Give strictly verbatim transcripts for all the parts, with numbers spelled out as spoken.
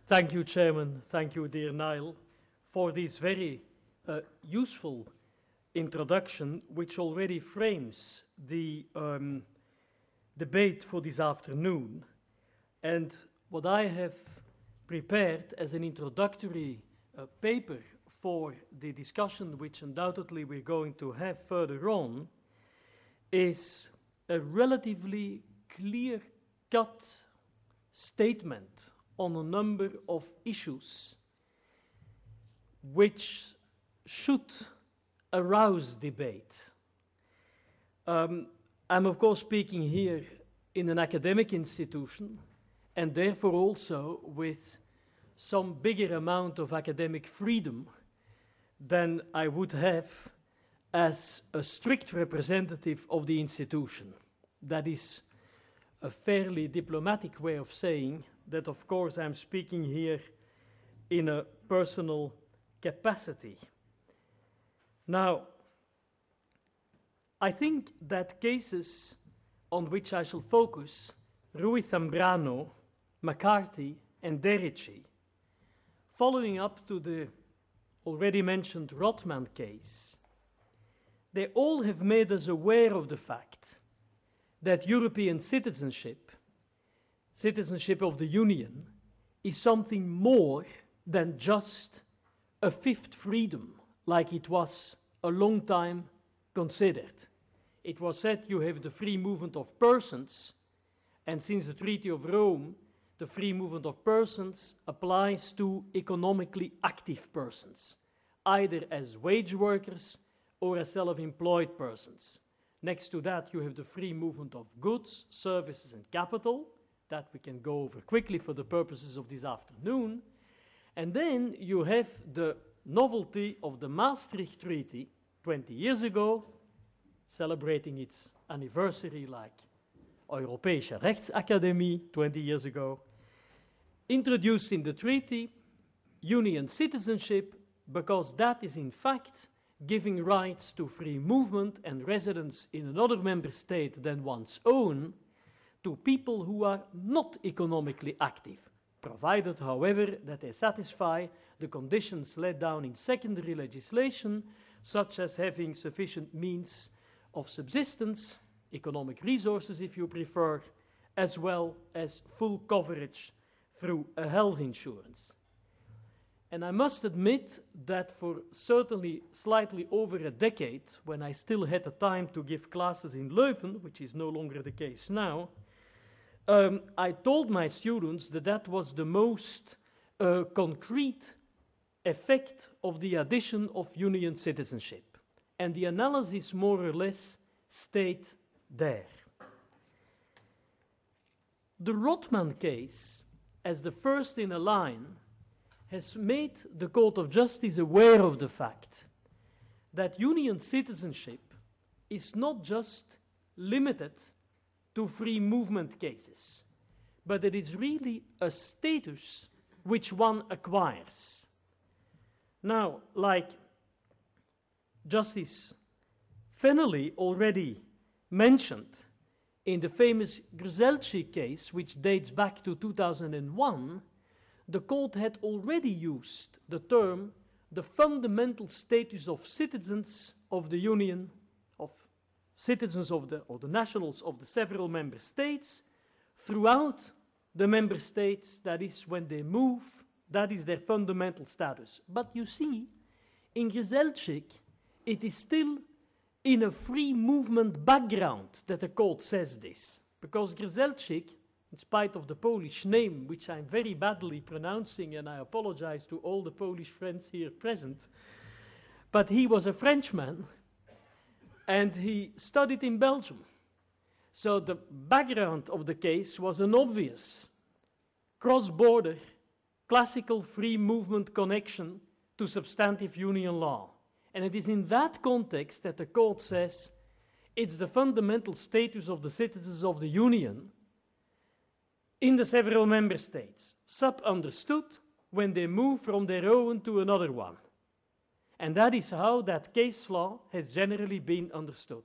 Thank you, Chairman. Thank you, dear Niall, for this very uh, useful introduction, which already frames the um, debate for this afternoon. And what I have prepared as an introductory uh, paper for the discussion, which undoubtedly we're going to have further on, is a relatively clear-cut statement on a number of issues which should arouse debate. Um, I'm of course speaking here in an academic institution and therefore also with some bigger amount of academic freedom than I would have as a strict representative of the institution. That is a fairly diplomatic way of saying that, of course, I'm speaking here in a personal capacity. Now, I think that cases on which I shall focus, Ruiz Zambrano, McCarthy, and Derricci, following up to the already mentioned Rothman case, they all have made us aware of the fact that European citizenship, citizenship of the Union, is something more than just a fifth freedom, like it was a long time considered. It was said you have the free movement of persons, and since the Treaty of Rome, the free movement of persons applies to economically active persons, either as wage workers or as self-employed persons. Next to that, you have the free movement of goods, services, and capital. That we can go over quickly for the purposes of this afternoon. And then you have the novelty of the Maastricht Treaty twenty years ago, celebrating its anniversary like Europäische Rechtsakademie twenty years ago, introduced in the treaty union citizenship because that is in fact giving rights to free movement and residence in another member state than one's own to people who are not economically active, provided, however, that they satisfy the conditions laid down in secondary legislation, such as having sufficient means of subsistence, economic resources if you prefer, as well as full coverage through a health insurance. And I must admit that for certainly slightly over a decade, when I still had the time to give classes in Leuven, which is no longer the case now, um, I told my students that that was the most uh, concrete effect of the addition of union citizenship. And the analysis more or less stayed there. The Rothman case, as the first in a line, has made the Court of Justice aware of the fact that union citizenship is not just limited to free movement cases, but it is really a status which one acquires. Now, like Justice Fennelly already mentioned in the famous Grzelczyk case, which dates back to two thousand one, the court had already used the term the fundamental status of citizens of the Union, of citizens of the, or the nationals of the several member states throughout the member states, that is, when they move, that is their fundamental status. But you see, in Grzelczyk, it is still in a free movement background that the court says this, because Grzelczyk, in spite of the Polish name, which I'm very badly pronouncing, and I apologize to all the Polish friends here present, but he was a Frenchman, and he studied in Belgium. So the background of the case was an obvious cross-border, classical free movement connection to substantive union law. And it is in that context that the court says it's the fundamental status of the citizens of the Union in the several member states, sub-understood when they move from their own to another one. And that is how that case law has generally been understood.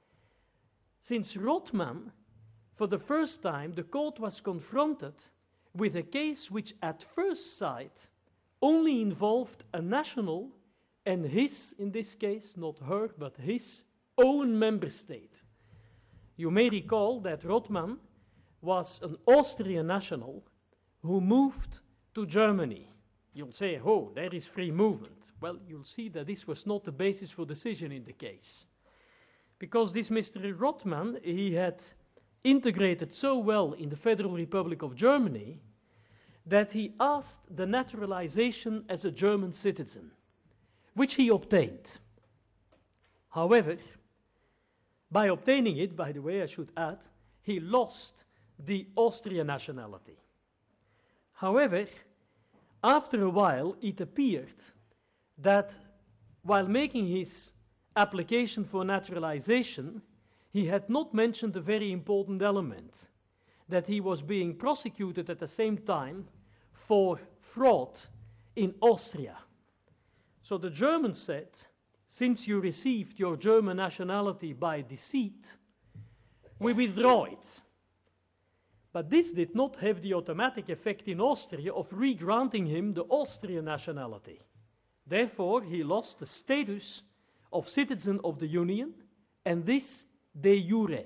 Since Rothman, for the first time, the court was confronted with a case which at first sight only involved a national and his, in this case, not her, but his own member state. You may recall that Rothman was an Austrian national who moved to Germany. You'll say, oh, there is free movement. Well, you'll see that this was not the basis for decision in the case. Because this Mister Rothman, he had integrated so well in the Federal Republic of Germany that he asked the naturalization as a German citizen, which he obtained. However, by obtaining it, by the way, I should add, he lost the Austrian nationality. However, after a while, it appeared that while making his application for naturalization, he had not mentioned a very important element, that he was being prosecuted at the same time for fraud in Austria. So the Germans said, since you received your German nationality by deceit, we withdraw it. But this did not have the automatic effect in Austria of re-granting him the Austrian nationality. Therefore, he lost the status of citizen of the Union, and this de jure.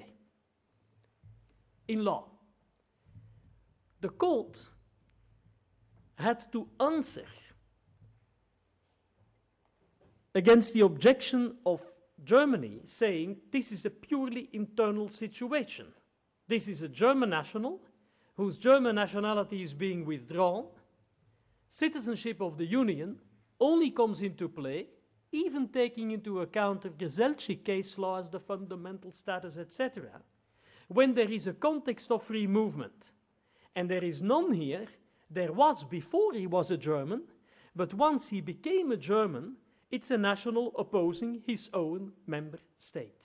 In law, the court had to answer against the objection of Germany, saying this is a purely internal situation. This is a German national whose German nationality is being withdrawn. Citizenship of the Union only comes into play, even taking into account the Gesellschaft case law as the fundamental status, et cetera, when there is a context of free movement. And there is none here. There was before he was a German, but once he became a German, it's a national opposing his own member state.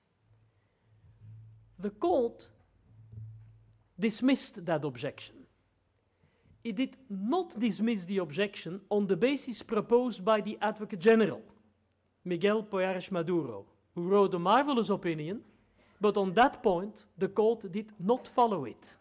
The court dismissed that objection. It did not dismiss the objection on the basis proposed by the Advocate General, Miguel Poyares Maduro, who wrote a marvelous opinion, but on that point the court did not follow it.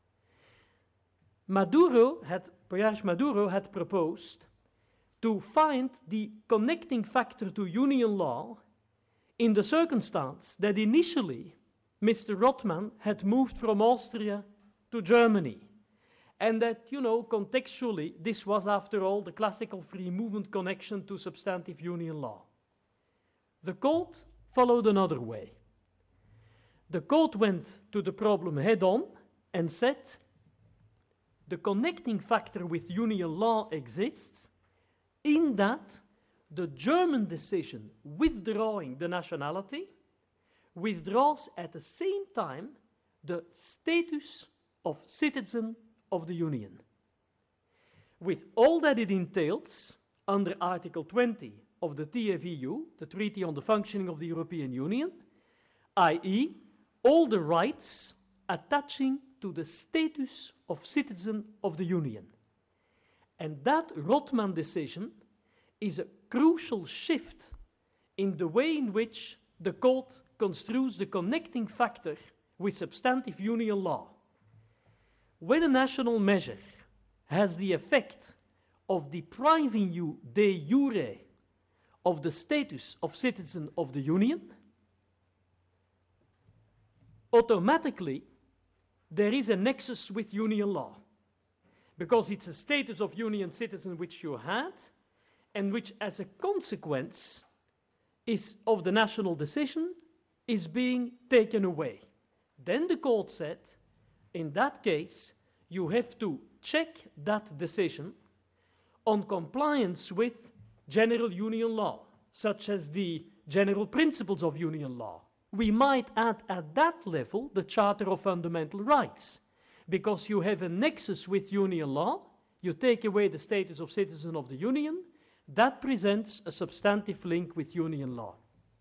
Maduro had, Poyares Maduro had proposed to find the connecting factor to union law in the circumstance that initially Mister Rothman had moved from Austria to Germany, and that, you know, contextually, this was, after all, the classical free movement connection to substantive union law. The court followed another way. The court went to the problem head-on and said, the connecting factor with union law exists in that the German decision withdrawing the nationality withdraws at the same time the status of citizen of the Union, with all that it entails under Article twenty of the T F E U, the Treaty on the Functioning of the European Union, that is, all the rights attaching to the status of citizen of the Union. And that Rothman decision is a crucial shift in the way in which the court construes the connecting factor with substantive union law. When a national measure has the effect of depriving you de jure of the status of citizen of the Union, automatically there is a nexus with union law, because it's a status of union citizen which you had, and which as a consequence is of the national decision is being taken away. Then the court said, in that case, you have to check that decision on compliance with general union law, such as the general principles of union law. We might add at that level the Charter of Fundamental Rights, because you have a nexus with union law, you take away the status of citizen of the Union, that presents a substantive link with union law.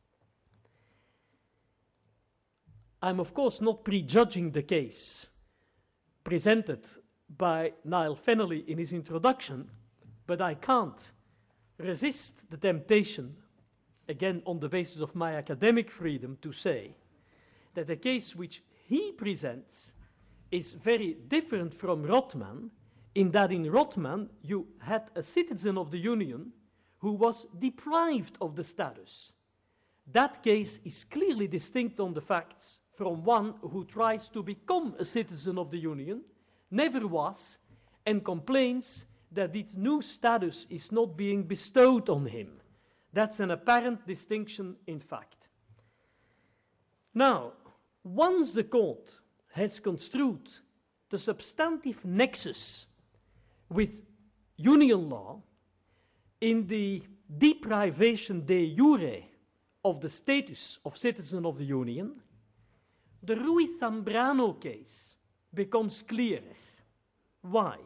I'm of course not prejudging the case presented by Niall Fennelly in his introduction, but I can't resist the temptation, again on the basis of my academic freedom, to say that the case which he presents is very different from Rothman, in that in Rothman you had a citizen of the Union who was deprived of the status. That case is clearly distinct on the facts from one who tries to become a citizen of the Union, never was, and complains that its new status is not being bestowed on him. That's an apparent distinction in fact. Now, once the court has construed the substantive nexus with Union law in the deprivation de jure of the status of citizen of the Union, the Ruiz-Zambrano case becomes clearer. Why?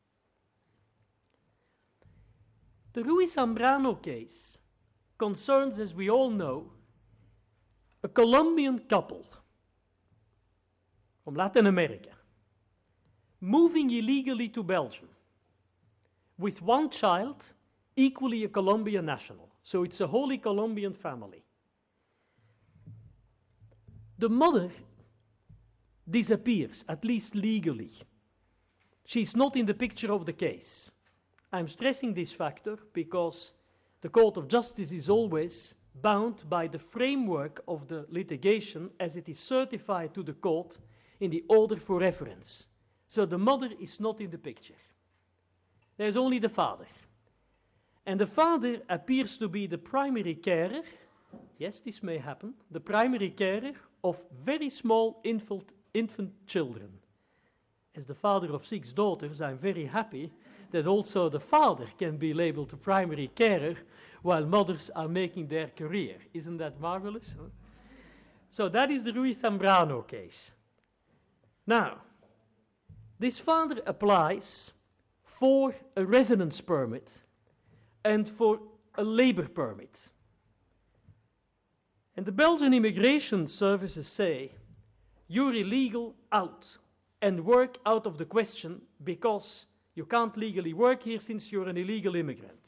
The Ruiz-Zambrano case concerns, as we all know, a Colombian couple from Latin America moving illegally to Belgium with one child, equally a Colombian national. So it's a wholly Colombian family. The mother disappears, at least legally. She's not in the picture of the case. I'm stressing this factor because the Court of Justice is always bound by the framework of the litigation as it is certified to the court in the order for reference. So the mother is not in the picture. There's only the father. And the father appears to be the primary carer, yes, this may happen, the primary carer of very small infant, infant children. As the father of six daughters, I'm very happy that also the father can be labeled a primary carer while mothers are making their career. Isn't that marvelous? Huh? So that is the Ruiz-Zambrano case. Now, this father applies for a residence permit and for a labor permit. And the Belgian immigration services say, you're illegal, out, and work out of the question because you can't legally work here since you're an illegal immigrant.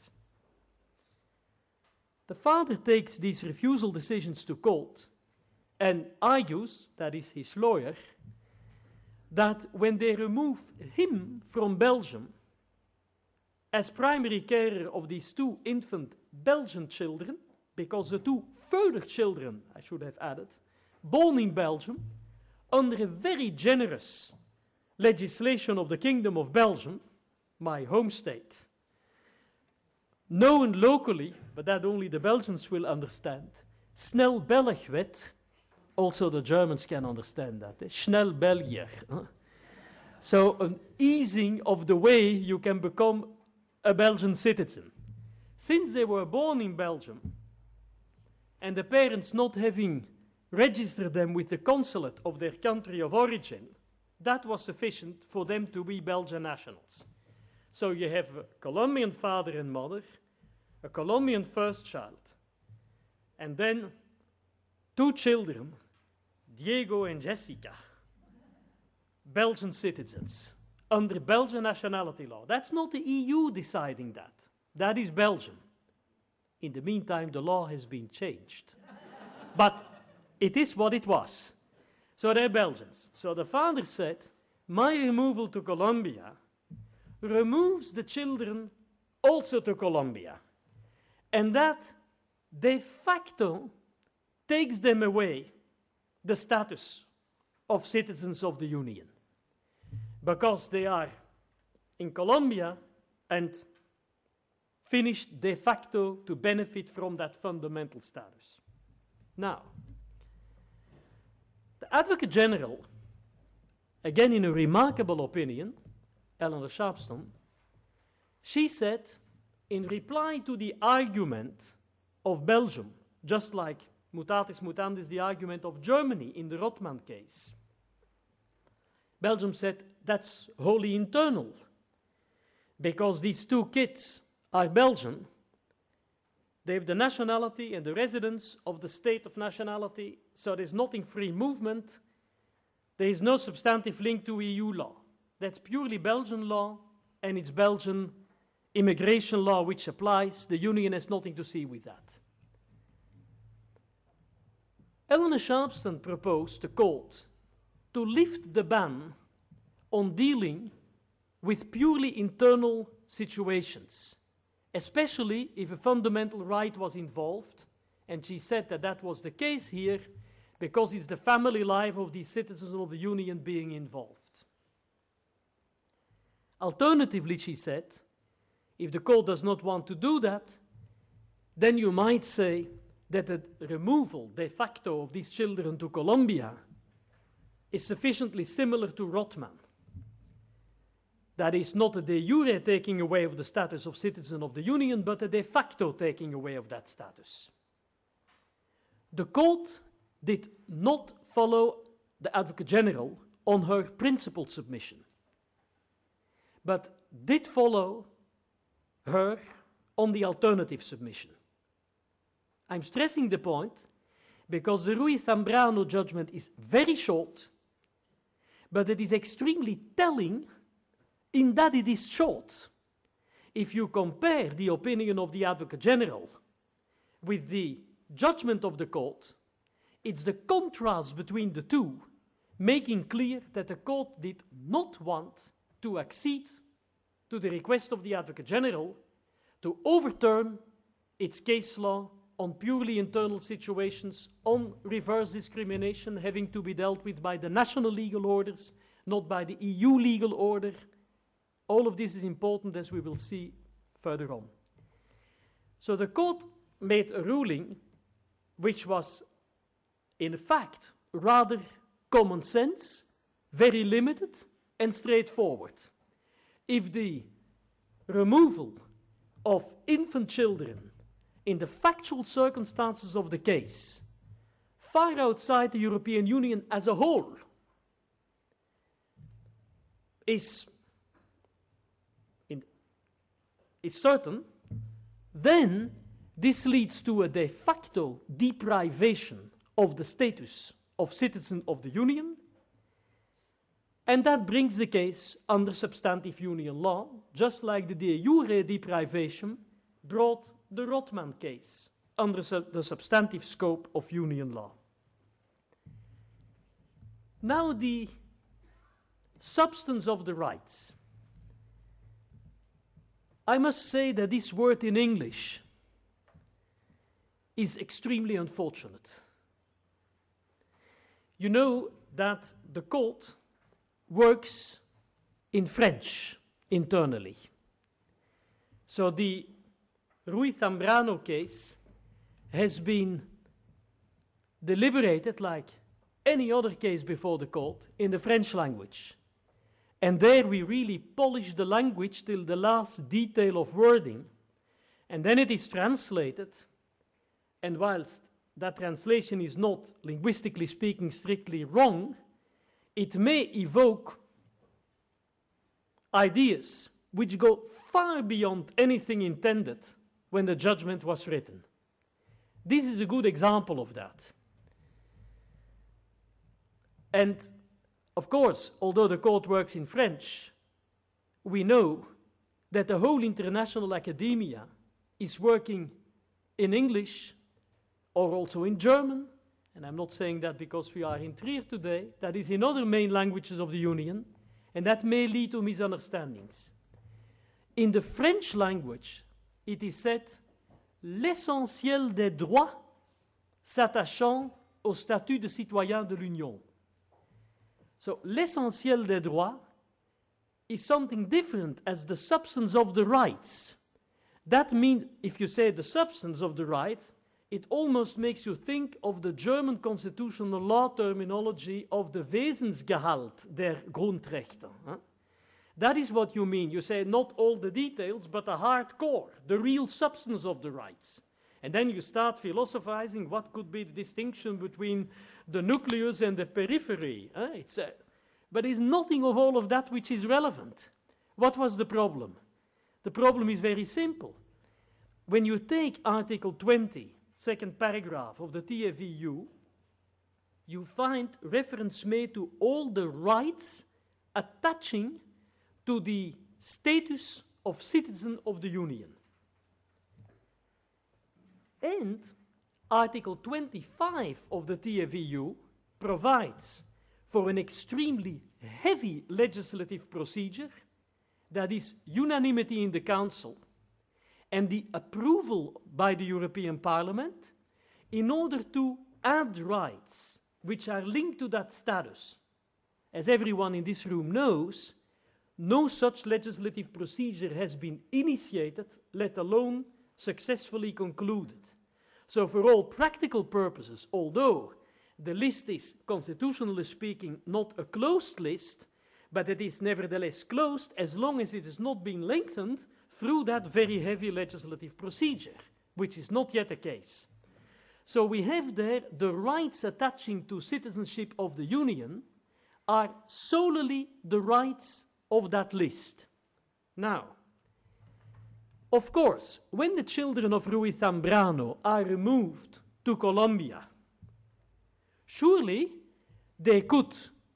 The father takes these refusal decisions to court and argues, that is his lawyer, that when they remove him from Belgium as primary carer of these two infant Belgian children, because the two further children, I should have added, born in Belgium, under a very generous legislation of the Kingdom of Belgium, my home state, known locally, but that only the Belgians will understand, Snel-Belg-wet, also the Germans can understand that, eh? Schnell-Belgier. Huh? So an easing of the way you can become a Belgian citizen. Since they were born in Belgium, and the parents not having registered them with the consulate of their country of origin, that was sufficient for them to be Belgian nationals. So you have a Colombian father and mother, a Colombian first child, and then two children, Diego and Jessica, Belgian citizens, under Belgian nationality law. That's not the E U deciding that. That is Belgium. In the meantime, the law has been changed. But it is what it was. So they're Belgians. So the father said, my removal to Colombia removes the children also to Colombia. And that de facto takes them away the status of citizens of the Union, because they are in Colombia and finished de facto to benefit from that fundamental status. Now, the Advocate General, again in a remarkable opinion, Eleanor Sharpston, she said, in reply to the argument of Belgium, just like mutatis mutandis the argument of Germany in the Rothman case, Belgium said that's wholly internal, because these two kids are Belgian. They have the nationality and the residence of the state of nationality, so there's nothing free movement. There is no substantive link to E U law. That's purely Belgian law, and it's Belgian immigration law which applies. The Union has nothing to see with that. Eleanor Sharpston proposed the court to lift the ban on dealing with purely internal situations, especially if a fundamental right was involved, and she said that that was the case here because it's the family life of the citizens of the Union being involved. Alternatively, she said, if the court does not want to do that, then you might say that the removal de facto of these children to Colombia is sufficiently similar to Rothman. That is not a de jure taking away of the status of citizen of the Union, but a de facto taking away of that status. The court did not follow the Advocate General on her principled submission, but did follow her on the alternative submission. I'm stressing the point because the Ruiz-Zambrano judgment is very short, but it is extremely telling in that it is short. If you compare the opinion of the Advocate General with the judgment of the court, it's the contrast between the two making clear that the court did not want to accede to the request of the Advocate General to overturn its case law on purely internal situations, on reverse discrimination having to be dealt with by the national legal orders, not by the E U legal order. All of this is important, as we will see further on. So the court made a ruling which was, in fact, rather common sense, very limited, and straightforward. If the removal of infant children in the factual circumstances of the case, far outside the European Union as a whole, is, in, is certain, then this leads to a de facto deprivation of the status of citizen of the Union, and that brings the case under substantive Union law, just like the de jure deprivation brought the Rothman case under su the substantive scope of Union law. Now the substance of the rights. I must say that this word in English is extremely unfortunate. You know that the court works in French internally. So the Ruiz-Zambrano case has been deliberated like any other case before the court in the French language. And there we really polish the language till the last detail of wording, and then it is translated, and whilst that translation is not, linguistically speaking, strictly wrong, it may evoke ideas which go far beyond anything intended when the judgment was written. This is a good example of that. And, of course, although the court works in French, we know that the whole international academia is working in English or also in German, and I'm not saying that because we are in Trier today, that is in other main languages of the Union, and that may lead to misunderstandings. In the French language, it is said, l'essentiel des droits s'attachant au statut de citoyen de l'Union. So, l'essentiel des droits is something different as the substance of the rights. That means, if you say the substance of the rights, it almost makes you think of the German constitutional law terminology of the Wesensgehalt der Grundrechte. Huh? That is what you mean. You say not all the details, but the hard core, the real substance of the rights. And then you start philosophizing what could be the distinction between the nucleus and the periphery. Huh? It's a, but it's nothing of all of that which is relevant. What was the problem? The problem is very simple. When you take Article twenty, second paragraph of the T F E U, you find reference made to all the rights attaching to the status of citizen of the Union. And Article twenty-five of the T F E U provides for an extremely heavy legislative procedure, that is unanimity in the Council and the approval by the European Parliament, in order to add rights which are linked to that status. As everyone in this room knows, no such legislative procedure has been initiated, let alone successfully concluded. So for all practical purposes, although the list is, constitutionally speaking, not a closed list, but it is nevertheless closed as long as it has not been lengthened through that very heavy legislative procedure, which is not yet the case. So we have there the rights attaching to citizenship of the Union are solely the rights of that list. Now, of course, when the children of Rui Zambrano are removed to Colombia, surely they could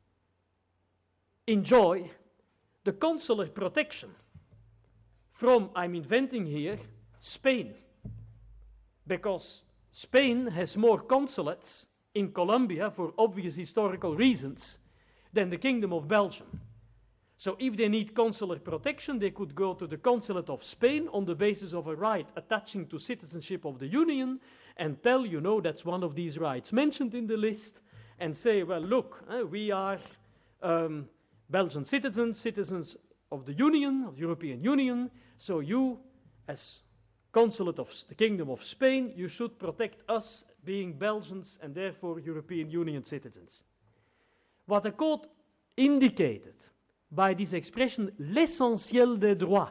enjoy the consular protection from, I'm inventing here, Spain. Because Spain has more consulates in Colombia for obvious historical reasons than the Kingdom of Belgium. So if they need consular protection, they could go to the consulate of Spain on the basis of a right attaching to citizenship of the Union and tell, you know, that's one of these rights mentioned in the list, and say, well, look, uh, we are um, Belgian citizens, citizens of the Union, of the European Union, so you, as consulate of the Kingdom of Spain, you should protect us being Belgians and therefore European Union citizens. What the court indicated by this expression, l'essentiel des droits,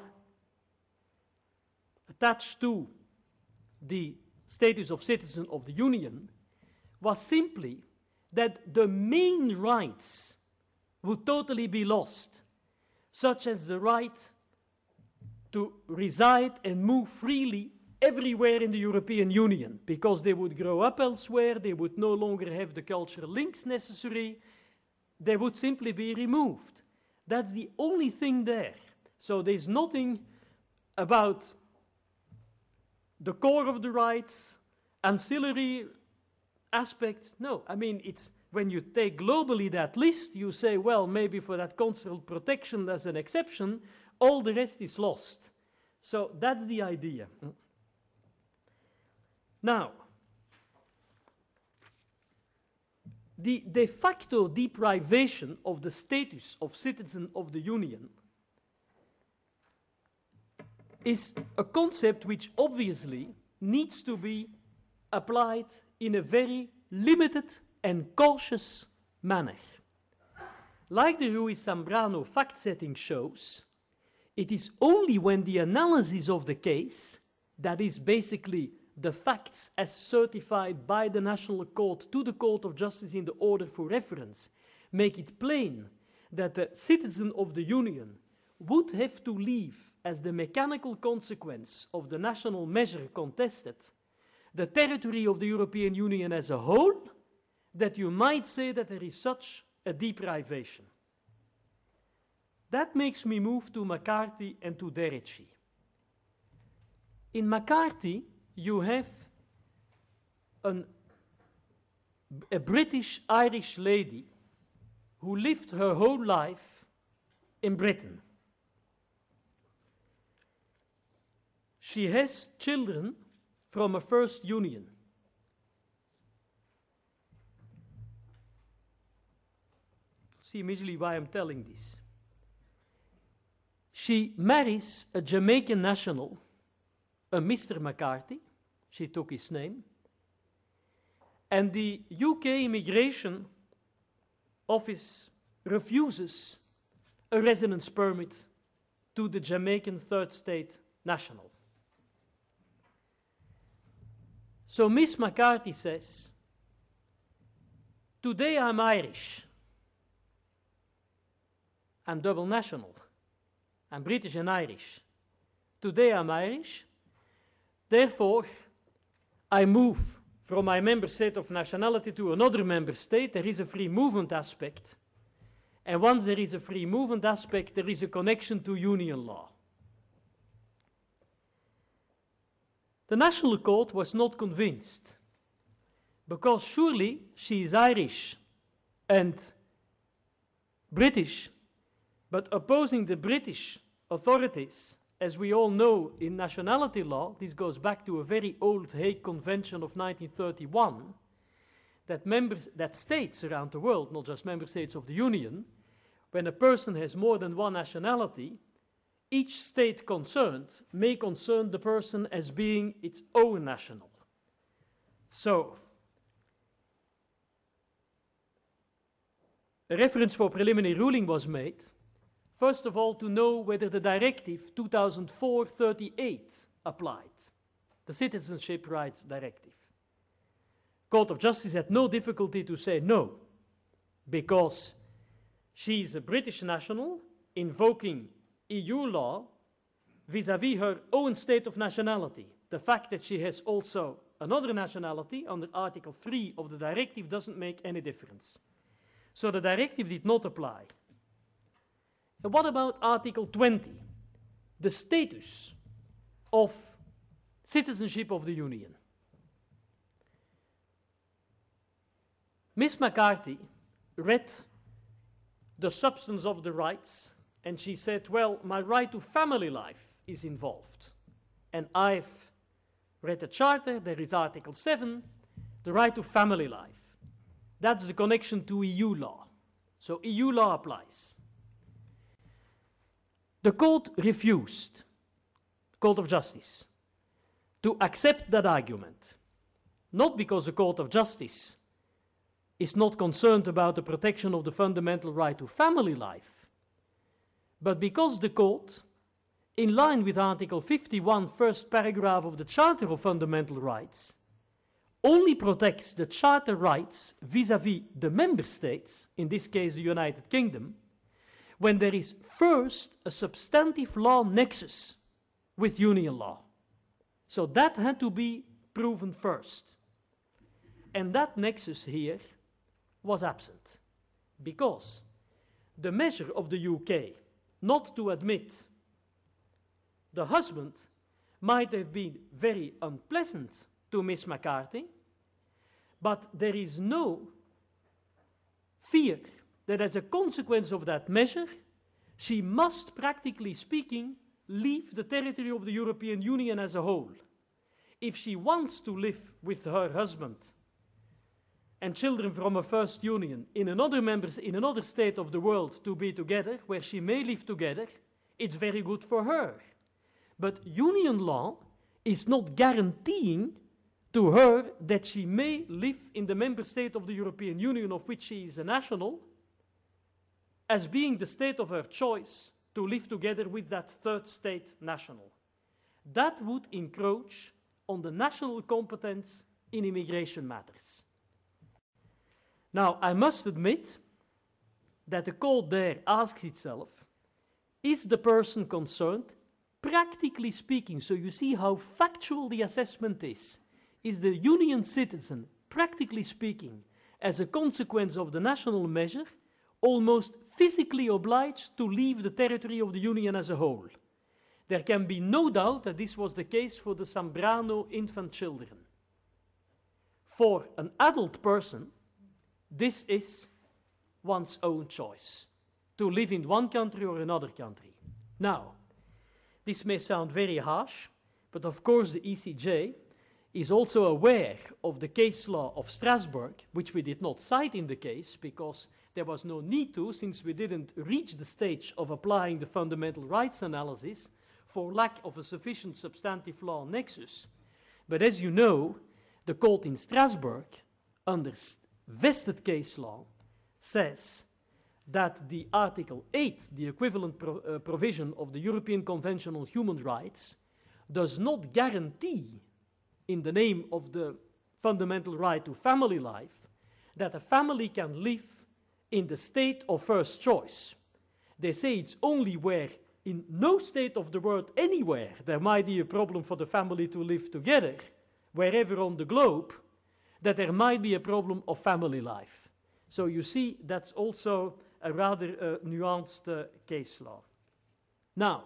attached to the status of citizen of the Union, was simply that the main rights would totally be lost, such as the right to reside and move freely everywhere in the European Union, because they would grow up elsewhere, they would no longer have the cultural links necessary, they would simply be removed. That's the only thing there. So there's nothing about the core of the rights, ancillary aspects. No, I mean, it's when you take globally that list, you say, well, maybe for that consular protection as an exception, all the rest is lost. So that's the idea. Now, the de facto deprivation of the status of citizen of the Union is a concept which obviously needs to be applied in a very limited and cautious manner. Like the Rui Zambrano fact-setting shows, it is only when the analysis of the case, that is basically the facts as certified by the National Court to the Court of Justice in the order for reference, make it plain that the citizen of the Union would have to leave as the mechanical consequence of the national measure contested the territory of the European Union as a whole, that you might say that there is such a deprivation. That makes me move to McCarthy and to Derecci. In McCarthy, you have an, a British-Irish lady who lived her whole life in Britain. She has children from a first union. See immediately why I'm telling this. She marries a Jamaican national, a Mister McCarthy, she took his name, and the U K Immigration Office refuses a residence permit to the Jamaican third state national. So Miss McCarthy says, today I'm Irish, I'm double national, I'm British and Irish. Today I'm Irish, therefore I move from my member state of nationality to another member state. There is a free movement aspect, and once there is a free movement aspect, there is a connection to union law. The National Court was not convinced, because surely she is Irish and British, but opposing the British authorities, as we all know in nationality law, this goes back to a very old Hague Convention of nineteen thirty-one, that, members, that states around the world, not just member states of the Union, when a person has more than one nationality, each state concerned may concern the person as being its own national. So, a reference for preliminary ruling was made, first of all, to know whether the Directive two thousand four thirty-eight applied, the Citizenship Rights Directive. Court of Justice had no difficulty to say no, because she is a British national invoking E U law vis-à-vis her own state of nationality. The fact that she has also another nationality under Article three of the directive doesn't make any difference. So the directive did not apply. And what about Article twenty, the status of citizenship of the Union? Miss McCarthy read the substance of the rights, and she said, well, my right to family life is involved. And I've read the Charter, there is Article seven, the right to family life. That's the connection to E U law. So E U law applies. The court refused, Court of Justice, to accept that argument, not because the Court of Justice is not concerned about the protection of the fundamental right to family life, but because the court, in line with Article fifty-one, first paragraph of the Charter of Fundamental Rights, only protects the Charter rights vis-à-vis the member states, in this case the United Kingdom, when there is first a substantive law nexus with union law. So that had to be proven first. And that nexus here was absent, because the measure of the U K not to admit the husband might have been very unpleasant to Miss McCarthy, but there is no fear that as a consequence of that measure, she must, practically speaking, leave the territory of the European Union as a whole. If she wants to live with her husband and children from a first union in another member, in another state of the world to be together, where she may live together, it's very good for her. But union law is not guaranteeing to her that she may live in the member state of the European Union of which she is a national, as being the state of her choice to live together with that third state national. That would encroach on the national competence in immigration matters. Now, I must admit that the court there asks itself, is the person concerned, practically speaking, so you see how factual the assessment is, is the union citizen, practically speaking, as a consequence of the national measure, almost physically obliged to leave the territory of the union as a whole? There can be no doubt that this was the case for the Zambrano infant children. For an adult person, this is one's own choice, to live in one country or another country. Now, this may sound very harsh, but of course the E C J is also aware of the case law of Strasbourg, which we did not cite in the case because there was no need to, since we didn't reach the stage of applying the fundamental rights analysis for lack of a sufficient substantive law nexus. But as you know, the court in Strasbourg, under vested case law, says that the Article eight, the equivalent pro uh, provision of the European Convention on Human Rights, does not guarantee, in the name of the fundamental right to family life, that a family can live in the state of first choice. They say it's only where in no state of the world anywhere there might be a problem for the family to live together, wherever on the globe, that there might be a problem of family life. So you see, that's also a rather uh, nuanced uh, case law. Now,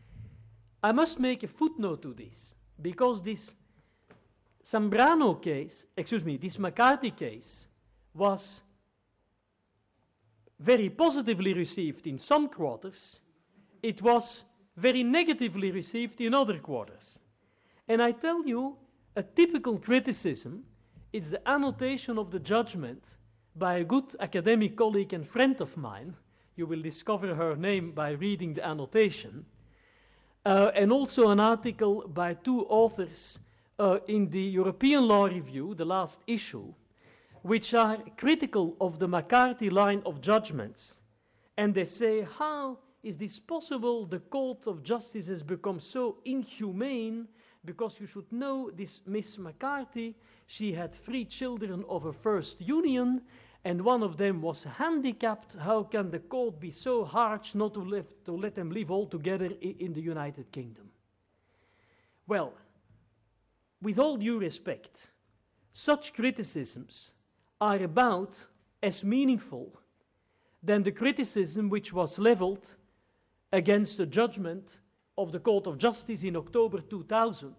I must make a footnote to this, because this Zambrano case, excuse me, this McCarthy case was very positively received in some quarters, it was very negatively received in other quarters. And I tell you, a typical criticism, it's the annotation of the judgment by a good academic colleague and friend of mine. You will discover her name by reading the annotation. Uh, and also an article by two authors uh, in the European Law Review, the last issue, which are critical of the McCarthy line of judgments. And they say, how is this possible? The Court of Justice has become so inhumane, because you should know this Miss McCarthy, she had three children of a first union, and one of them was handicapped. How can the court be so harsh not to, live, to let them live all together i- in the United Kingdom? Well, with all due respect, such criticisms are about as meaningful than the criticism which was leveled against the judgment of the Court of Justice in October two thousand,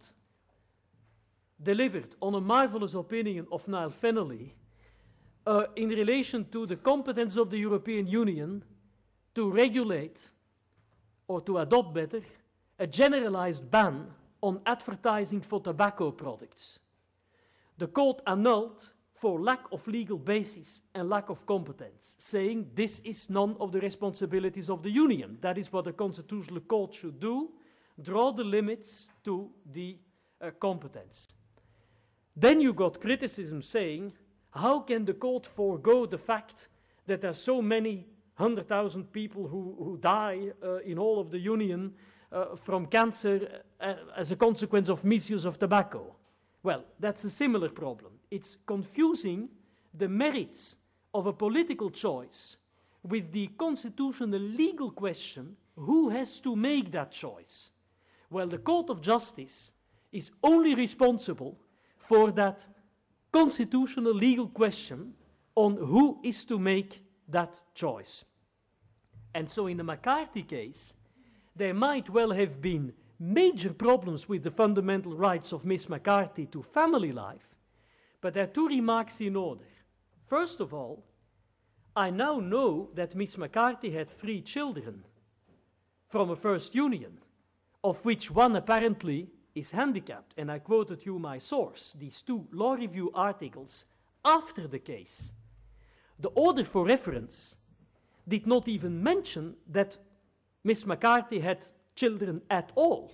delivered on a marvelous opinion of Niall Fennelly uh, in relation to the competence of the European Union to regulate, or to adopt better, a generalized ban on advertising for tobacco products. The court annulled for lack of legal basis and lack of competence, saying this is none of the responsibilities of the Union. That is what a constitutional court should do, draw the limits to the uh, competence. Then you got criticism saying, how can the court forego the fact that there are so many hundred thousand people who, who die uh, in all of the Union uh, from cancer uh, as a consequence of misuse of tobacco? Well, that's a similar problem. It's confusing the merits of a political choice with the constitutional legal question, who has to make that choice? Well, the Court of Justice is only responsible for that constitutional legal question on who is to make that choice. And so in the McCarthy case, there might well have been major problems with the fundamental rights of Miss McCarthy to family life, but there are two remarks in order. First of all, I now know that Miss McCarthy had three children from a first union, of which one apparently is handicapped, and I quoted you my source, these two law review articles after the case. The order for reference did not even mention that Miss McCarthy had children at all.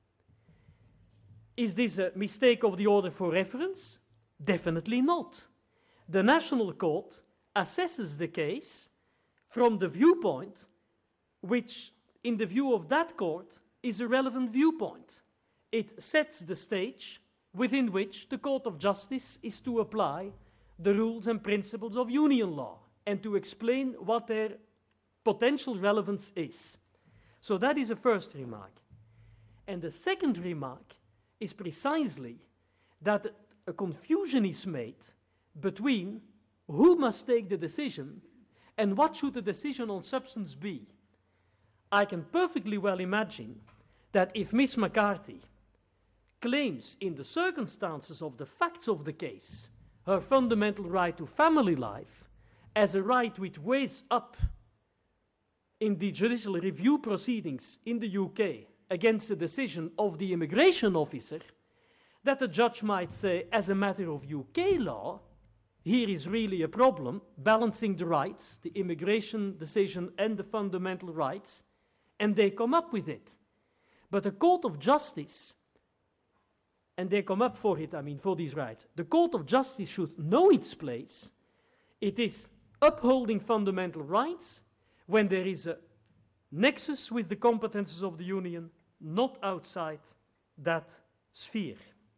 Is this a mistake of the order for reference? Definitely not. The National Court assesses the case from the viewpoint which, in the view of that court, is a relevant viewpoint. It sets the stage within which the Court of Justice is to apply the rules and principles of union law and to explain what their potential relevance is. So that is a first remark. And the second remark is precisely that a confusion is made between who must take the decision and what should the decision on substance be. I can perfectly well imagine that if Miss McCarthy claims in the circumstances of the facts of the case her fundamental right to family life as a right which weighs up in the judicial review proceedings in the U K against the decision of the immigration officer, that the judge might say, as a matter of U K law, here is really a problem, balancing the rights, the immigration decision and the fundamental rights, and they come up with it. But the Court of Justice, and they come up for it, I mean, for these rights, the Court of Justice should know its place. It is upholding fundamental rights when there is a nexus with the competences of the Union, not outside that sphere.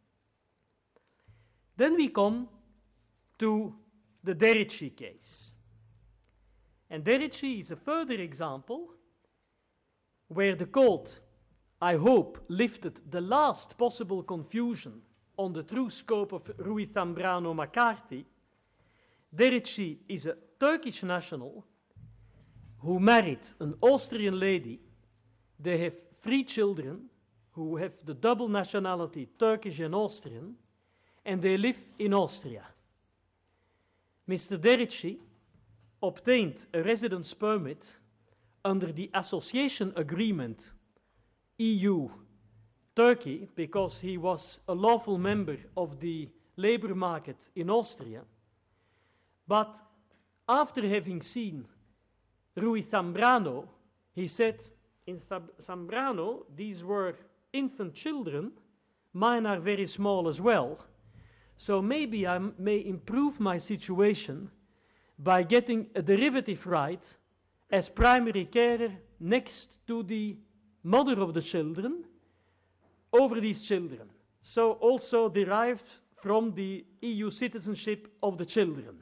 Then we come to the Derici case. And Derici is a further example where the court, I hope, lifted the last possible confusion on the true scope of Rui Zambrano McCarthy. Derici is a Turkish national who married an Austrian lady. They have three children who have the double nationality, Turkish and Austrian, and they live in Austria. Mister Derici obtained a residence permit under the association agreement E U-Turkey, because he was a lawful member of the labor market in Austria. But after having seen Rui Zambrano, he said, in Zambrano, these were infant children, mine are very small as well, so maybe I may improve my situation by getting a derivative right as primary carer next to the mother of the children over these children, so also derived from the E U citizenship of the children.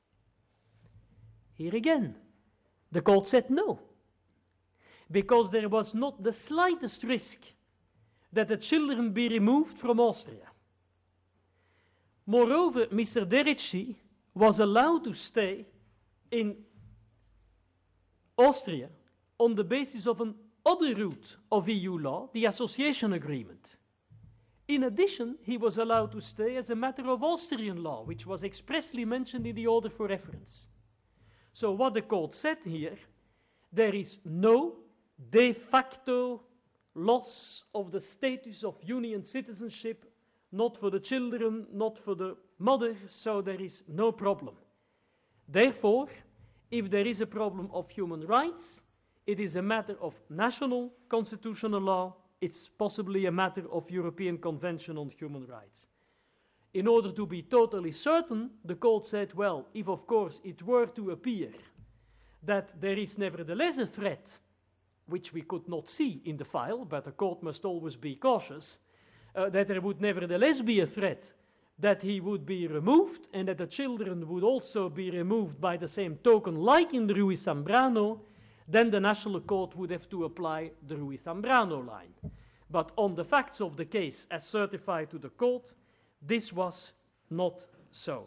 Here again, the court said no, because there was not the slightest risk that the children be removed from Austria. Moreover, Mister Derecci was allowed to stay in Austria on the basis of an other route of E U law, the association agreement. In addition, he was allowed to stay as a matter of Austrian law, which was expressly mentioned in the order for reference. So what the court said here, there is no de facto loss of the status of union citizenship, not for the children, not for the mother, so there is no problem. Therefore, if there is a problem of human rights, it is a matter of national constitutional law, it's possibly a matter of European Convention on Human Rights. In order to be totally certain, the court said, well, if of course it were to appear that there is nevertheless a threat, which we could not see in the file, but the court must always be cautious, uh, that there would nevertheless be a threat that he would be removed and that the children would also be removed by the same token, like in the Rui Zambrano, then the national court would have to apply the Rui Zambrano line. But on the facts of the case as certified to the court, this was not so.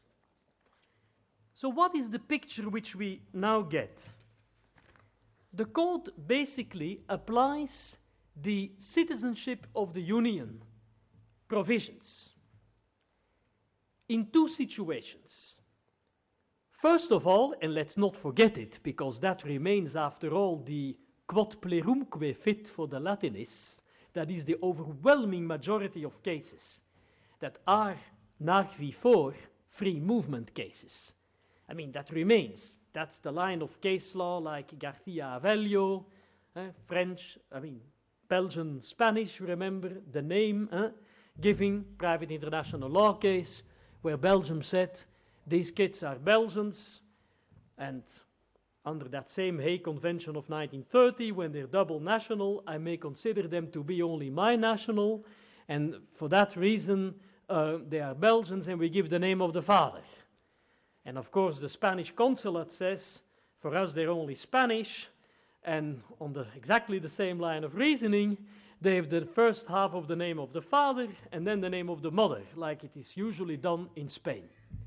So what is the picture which we now get? The court basically applies the citizenship of the Union provisions in two situations. First of all, and let's not forget it, because that remains, after all, the quod plerumque fit for the Latinists, that is the overwhelming majority of cases that are nach wie vor free movement cases. I mean, that remains. That's the line of case law like Garcia Avello, eh, French, I mean, Belgian, Spanish, remember the name, eh, giving private international law case, where Belgium said, these kids are Belgians, and under that same Hague Convention of nineteen thirty, when they're double national, I may consider them to be only my national, and for that reason, uh, they are Belgians, and we give the name of the father. And of course, the Spanish consulate says, for us, they're only Spanish, and on the exactly the same line of reasoning, they have the first half of the name of the father, and then the name of the mother, like it is usually done in Spain.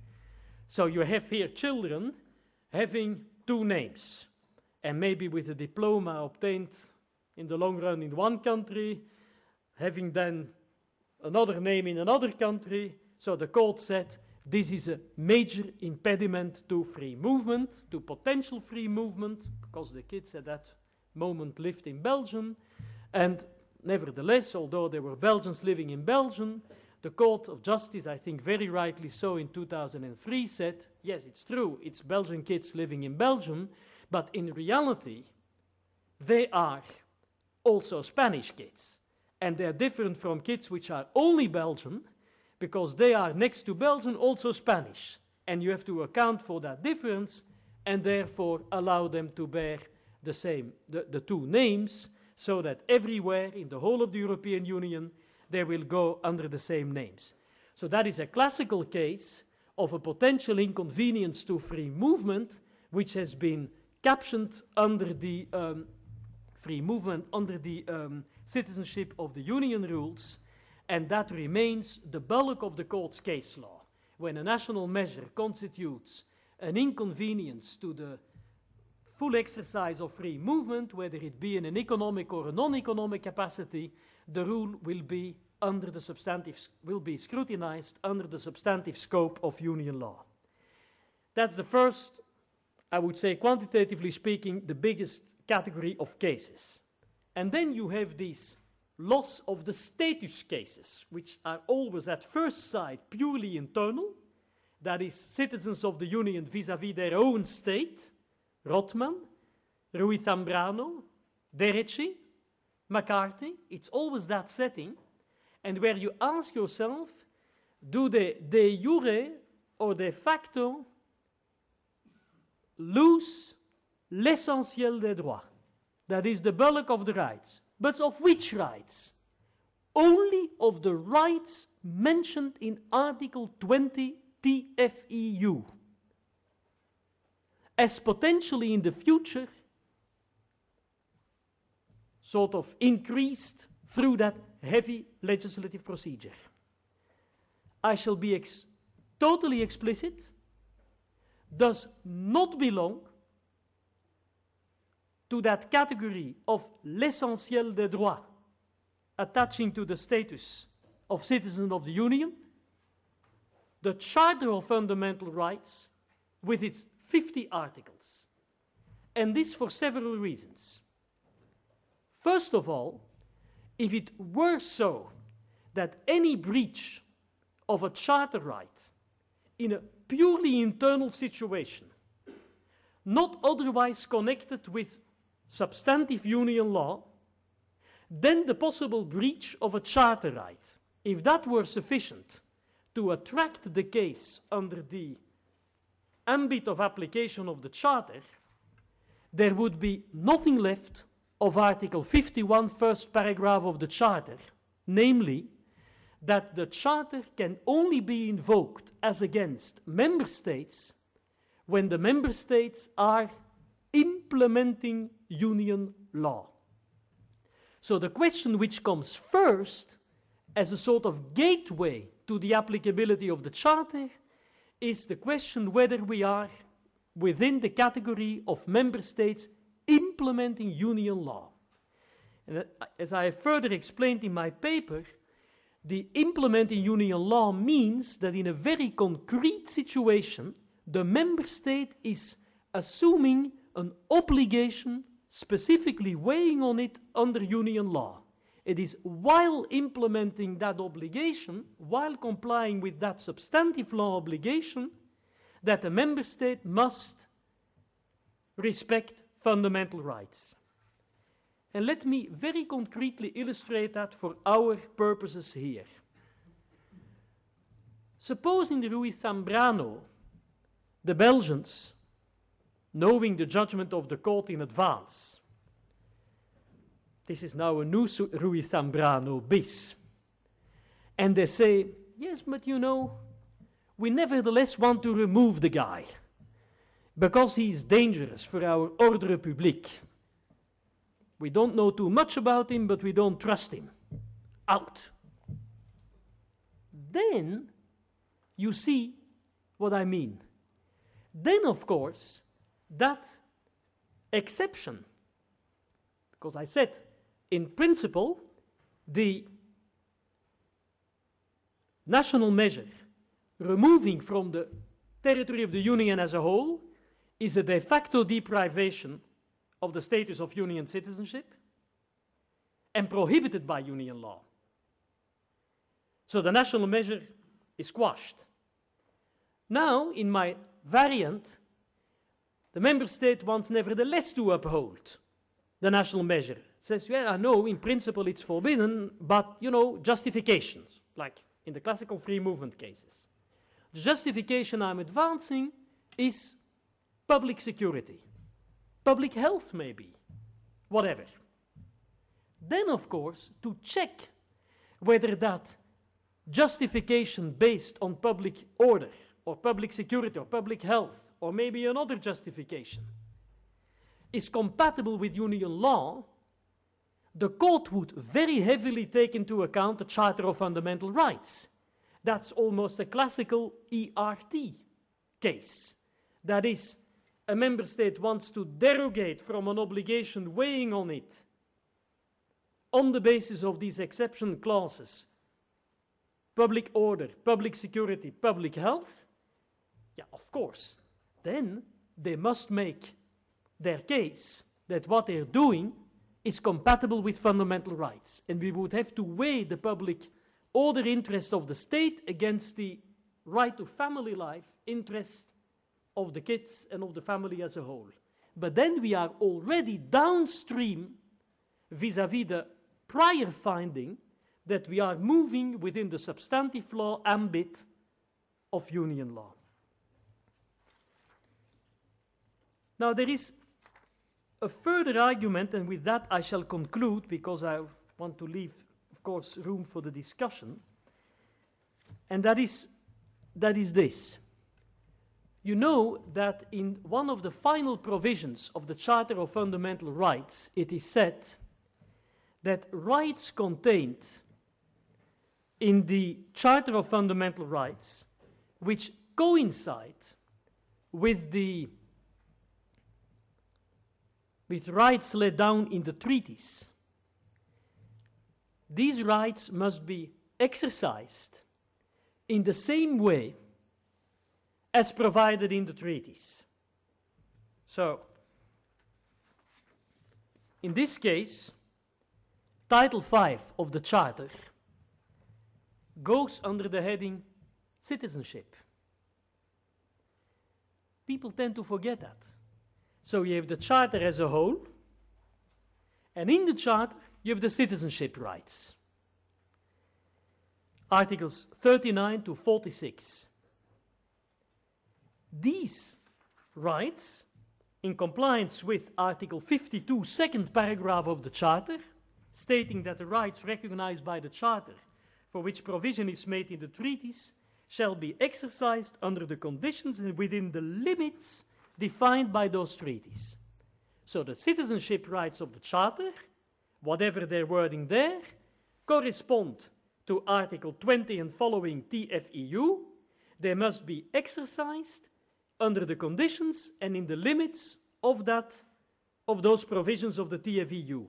So you have here children having two names, and maybe with a diploma obtained in the long run in one country, having then another name in another country. So the court said this is a major impediment to free movement, to potential free movement, because the kids at that moment lived in Belgium, and nevertheless, although there were Belgians living in Belgium, the Court of Justice, I think very rightly so, in two thousand three said, yes, it's true, it's Belgian kids living in Belgium, but in reality, they are also Spanish kids. And they're different from kids which are only Belgian, because they are next to Belgium also Spanish. And you have to account for that difference, and therefore allow them to bear the same, the, the two names, so that everywhere in the whole of the European Union, they will go under the same names. So that is a classical case of a potential inconvenience to free movement, which has been captioned under the um, free movement, under the um, citizenship of the Union rules, and that remains the bulk of the court's case law. When a national measure constitutes an inconvenience to the full exercise of free movement, whether it be in an economic or a non-economic capacity, the rule will be under the substantive, will be scrutinized under the substantive scope of union law. That's the first I would say, quantitatively speaking, the biggest category of cases. And then you have these loss of the status cases, which are always at first sight purely internal, that is, citizens of the Union vis-à-vis their own state, Rothman, Ruiz Zambrano, Derechi, McCarthy. It's always that setting, and where you ask yourself, do they de jure or de facto lose l'essentiel des droits? That is the bulk of the rights. But of which rights? Only of the rights mentioned in Article twenty T F E U, as potentially in the future sort of increased through that heavy legislative procedure. I shall be ex totally explicit, does not belong to that category of l'essentiel des droits attaching to the status of citizen of the Union, the Charter of Fundamental Rights with its fifty articles. And this for several reasons. First of all, if it were so that any breach of a charter right in a purely internal situation, not otherwise connected with substantive union law, then the possible breach of a charter right, if that were sufficient to attract the case under the ambit of application of the charter, there would be nothing left of Article fifty-one, first paragraph of the charter, namely, that the charter can only be invoked as against member states when the member states are implementing union law. So the question which comes first as a sort of gateway to the applicability of the charter is the question whether we are within the category of member states implementing union law. And as I have further explained in my paper, the implementing union law means that in a very concrete situation, the member state is assuming an obligation specifically weighing on it under union law. It is while implementing that obligation, while complying with that substantive law obligation, that the member state must respect fundamental rights. And let me very concretely illustrate that for our purposes here. Suppose in the Ruiz Zambrano, the Belgians, knowing the judgment of the court in advance, this is now a new Ruiz Zambrano bis, and they say, yes, but you know, we nevertheless want to remove the guy because he is dangerous for our ordre public. We don't know too much about him, but we don't trust him. Out. Then you see what I mean. Then, of course, that exception, because I said, in principle, the national measure removing from the territory of the Union as a whole is a de facto deprivation of the status of Union citizenship and prohibited by Union law. So the national measure is quashed. Now, in my variant, the member state wants nevertheless to uphold the national measure. It says, yeah, I know, in principle it's forbidden, but, you know, justifications, like in the classical free movement cases. The justification I'm advancing is public security, public health maybe, whatever. Then, of course, to check whether that justification based on public order or public security or public health or maybe another justification is compatible with union law, the court would very heavily take into account the Charter of Fundamental Rights. That's almost a classical E R T case. That is, a member state wants to derogate from an obligation weighing on it on the basis of these exception clauses, public order, public security, public health. Yeah, of course. Then they must make their case that what they're doing is compatible with fundamental rights. And we would have to weigh the public order interest of the state against the right to family life interest of the kids and of the family as a whole. But then we are already downstream vis-à-vis the prior finding that we are moving within the substantive law ambit of union law. Now there is a further argument, and with that I shall conclude, because I want to leave, of course, room for the discussion, and that is, that is this. You know that in one of the final provisions of the Charter of Fundamental Rights, it is said that rights contained in the Charter of Fundamental Rights, which coincide with the with rights laid down in the treaties, these rights must be exercised in the same way as provided in the treaties. So, in this case, Title five of the Charter goes under the heading citizenship. People tend to forget that. So you have the Charter as a whole, and in the Charter you have the citizenship rights. Articles thirty-nine to forty-six. These rights, in compliance with Article fifty-two, second paragraph of the Charter, stating that the rights recognized by the Charter, for which provision is made in the treaties, shall be exercised under the conditions and within the limits defined by those treaties. So the citizenship rights of the Charter, whatever their wording there, correspond to Article twenty and following T F E U. They must be exercised under the conditions and in the limits of that, of those provisions of the T F E U.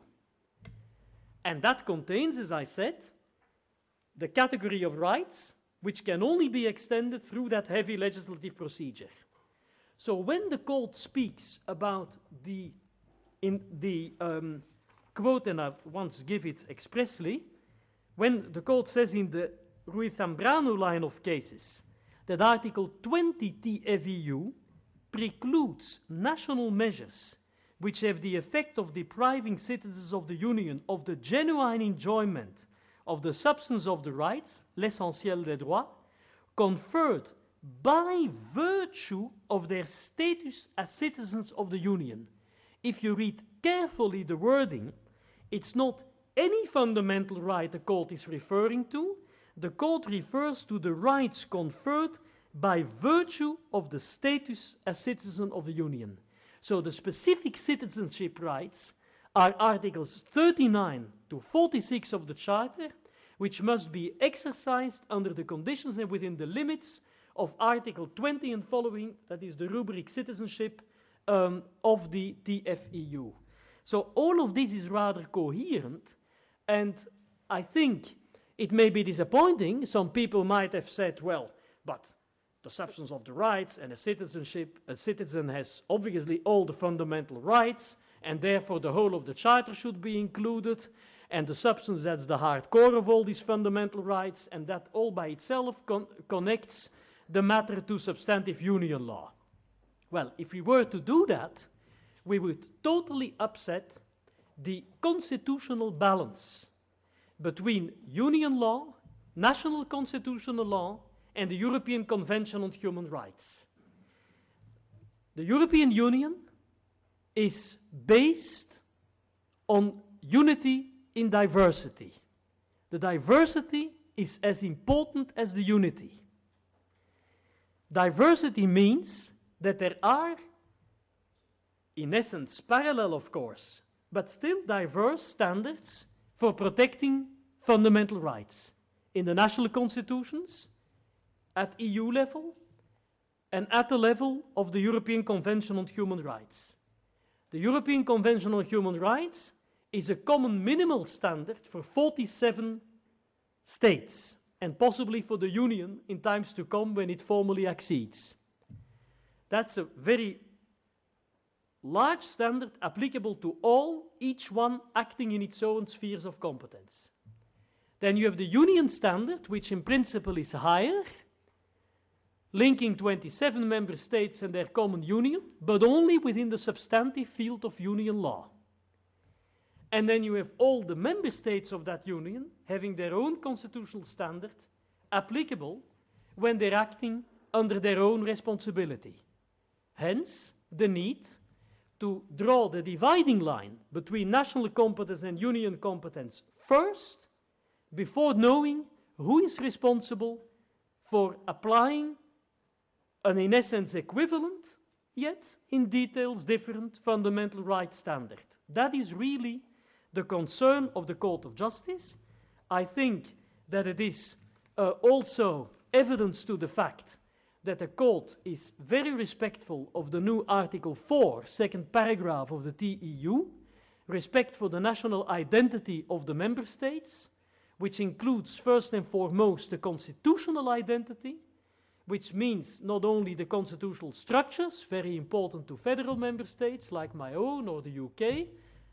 And that contains, as I said, the category of rights which can only be extended through that heavy legislative procedure. So when the Court speaks about the, in the um, quote, and I once give it expressly, when the Court says in the Ruiz-Zambrano line of cases that Article twenty T F E U precludes national measures which have the effect of depriving citizens of the Union of the genuine enjoyment of the substance of the rights, l'essentiel des droits, conferred by virtue of their status as citizens of the Union. If you read carefully the wording, it's not any fundamental right the Court is referring to. The Court refers to the rights conferred by virtue of the status as citizen of the Union. So the specific citizenship rights are Articles thirty-nine to forty-six of the Charter, which must be exercised under the conditions and within the limits of Article twenty and following, that is the rubric citizenship, um, of the T F E U. So all of this is rather coherent, and I think it may be disappointing. Some people might have said, well, but the substance of the rights and a citizenship, a citizen has obviously all the fundamental rights, and therefore the whole of the Charter should be included, and the substance, that's the hard core of all these fundamental rights, and that all by itself con connects the matter to substantive union law. Well, if we were to do that, we would totally upset the constitutional balance between union law, national constitutional law, and the European Convention on Human Rights. The European Union is based on unity in diversity. The diversity is as important as the unity. Diversity means that there are, in essence, parallel, of course, but still diverse standards for protecting fundamental rights in the national constitutions, at E U level, and at the level of the European Convention on Human Rights. The European Convention on Human Rights is a common minimal standard for forty-seven states, and possibly for the Union in times to come when it formally accedes. That's a very large standard applicable to all, each one acting in its own spheres of competence. Then you have the union standard, which in principle is higher, linking twenty-seven member states and their common union, but only within the substantive field of union law. And then you have all the member states of that union having their own constitutional standard applicable when they're acting under their own responsibility. Hence, the need to draw the dividing line between national competence and union competence first, before knowing who is responsible for applying an, in essence, equivalent, yet in details different fundamental rights standard. That is really the concern of the Court of Justice. I think that it is uh, also evidence to the fact that the Court is very respectful of the new Article four, second paragraph of the T E U, respect for the national identity of the member states, which includes first and foremost the constitutional identity, which means not only the constitutional structures, very important to federal member states like my own or the U K,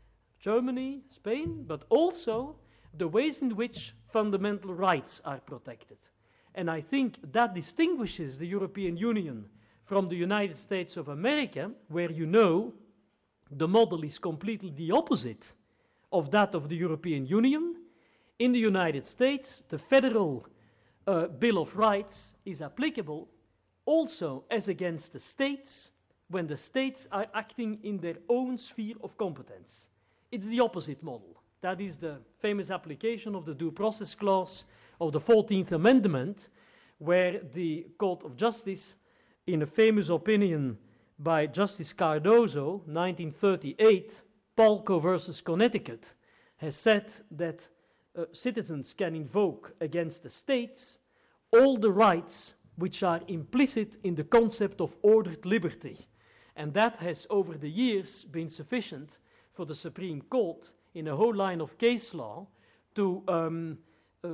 Germany, Spain, but also the ways in which fundamental rights are protected. And I think that distinguishes the European Union from the United States of America, where you know the model is completely the opposite of that of the European Union. In the United States, the Federal uh, Bill of Rights is applicable also as against the states when the states are acting in their own sphere of competence. It's the opposite model. That is the famous application of the Due Process Clause of the fourteenth Amendment, where the Court of Justice, in a famous opinion by Justice Cardozo, nineteen thirty-eight, Palco versus Connecticut, has said that uh, citizens can invoke against the states all the rights which are implicit in the concept of ordered liberty. And that has, over the years, been sufficient for the Supreme Court in a whole line of case law to, um, uh,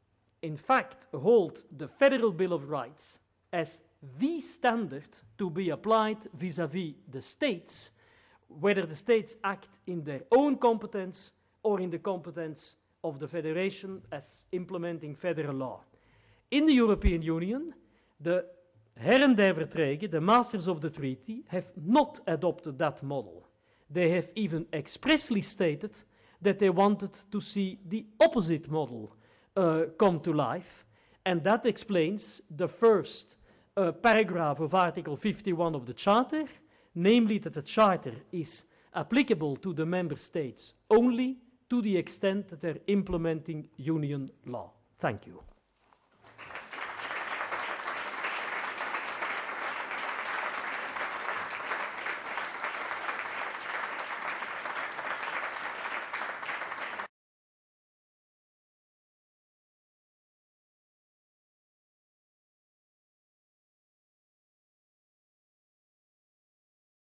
in fact, hold the Federal Bill of Rights as the standard to be applied vis-à-vis the states, whether the states act in their own competence or in the competence of the Federation as implementing federal law. In the European Union, the Herren der Verträge, the masters of the treaty, have not adopted that model. They have even expressly stated that they wanted to see the opposite model uh, come to life, and that explains the first uh, paragraph of Article fifty-one of the Charter, namely that the Charter is applicable to the member states only to the extent that they're implementing union law. Thank you.